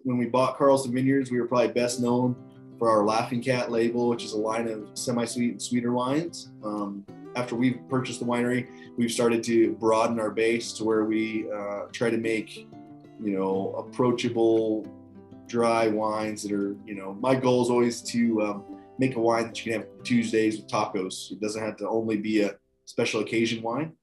when we bought Carlson Vineyards, we were probably best known for our Laughing Cat label, which is a line of semi-sweet and sweeter wines. After we've purchased the winery, we've started to broaden our base to where we try to make, approachable, dry wines that are, my goal is always to make a wine that you can have Tuesdays with tacos. It doesn't have to only be a special occasion wine.